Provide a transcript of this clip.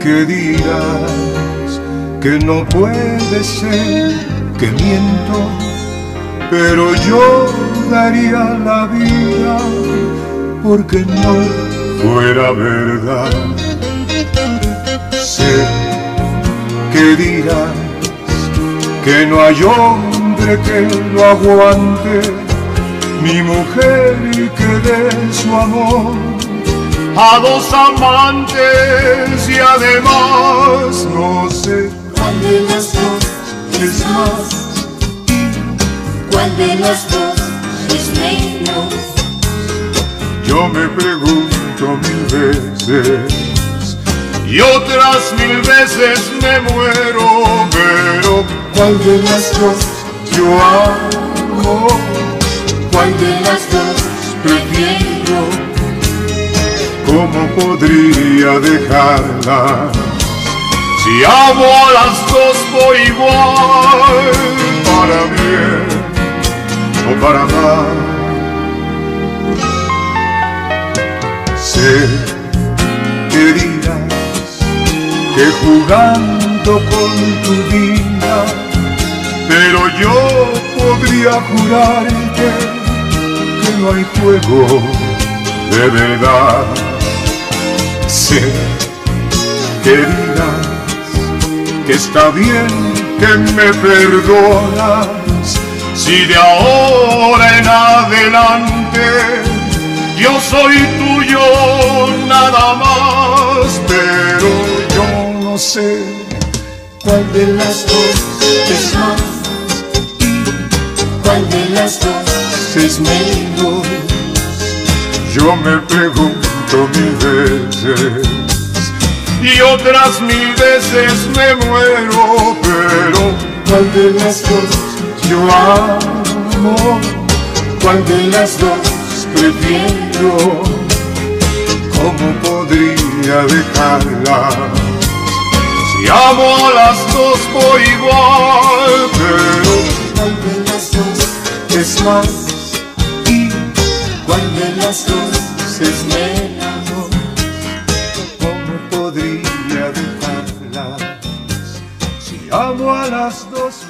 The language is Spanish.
que dirás que no puede ser, que miento, pero yo daría la vida porque no fuera verdad. Sé que dirás que no hay hombre que lo aguante, mi mujer, y que dé su amor a dos amantes, y además no sé ¿cuál de las dos es más y cuál de las dos es menos? Yo me pregunto 1000 veces y otras 1000 veces me muero, pero ¿cuál de las dos yo amo? ¿Cuál de las dos prefiero? ¿Cómo podría dejarlas si amo a las dos por igual, para bien o para mal? Sé que dirás que jugando con tu vida, pero yo podría jurarte que no hay juego de verdad. Sé que dirás que está bien, que me perdonas si de ahora en adelante yo soy tuyo nada más, pero yo no sé ¿Cuál de las dos es más y cuál de las dos es menos? Yo me pregunto 1000 veces y otras 1000 veces me muero, pero ¿cuál de las dos yo amo? ¿Cuál de las dos prefiero? ¿Cómo podría dejarlas si amo a las dos por igual? Pero ¿cuál de las dos es más y cuál de las dos es menos? ¿Cómo podría dejarlas si amo a las dos